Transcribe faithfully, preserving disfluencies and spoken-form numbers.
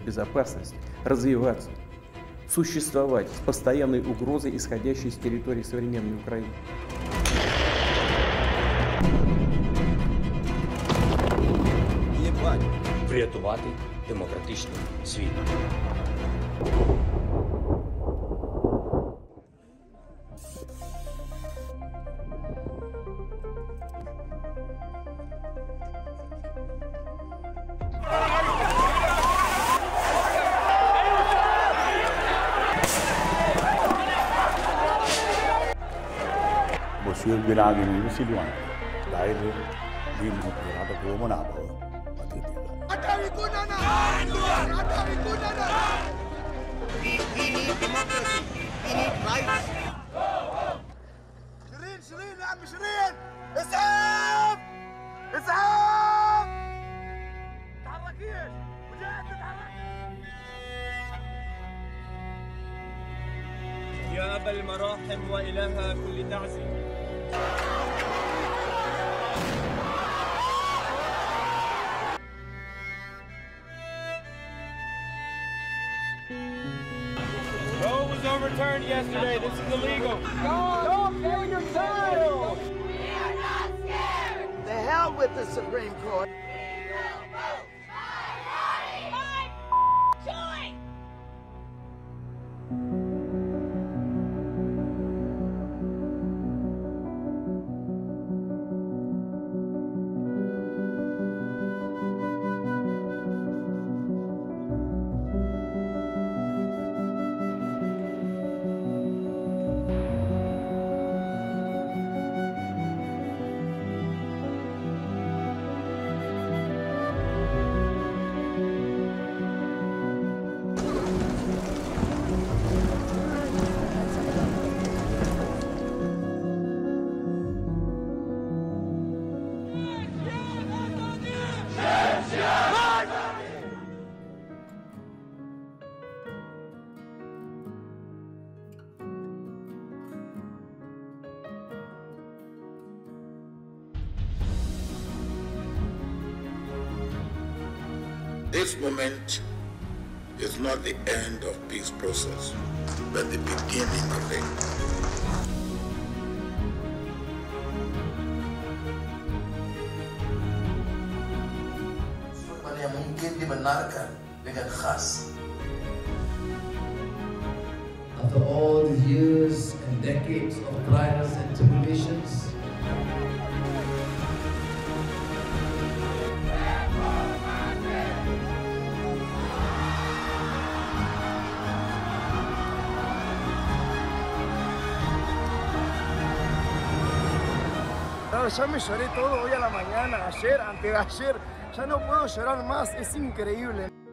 безопасность развиваться, существовать с постоянной угрозой, исходящей с территории современной Украины. Врятувати демократичний світ. Monsieur Binagini Silwan, dahil di mo pinapagawa mo na ako, matitira. Atawin ko na na! Atawin ko na na! We, we need democracy. We need rights. شيرين شيرين يا عم شيرين! اسحب! اسحب! تحركيش! وجاهد تتحرك! يا أبا المراحم وإله كل تعزي. Roe was overturned yesterday. This is illegal. Don't carry your child! We are not scared! The hell with the Supreme Court! We will vote minority! My choice! This moment is not the end of peace process, but the beginning of it. Yang mungkin dibenarkan dengan khas. After all these years and decades of trials and tribulations, ya me lloré todo hoy a la mañana, ayer, antes de ayer, ya no puedo llorar más, es increíble.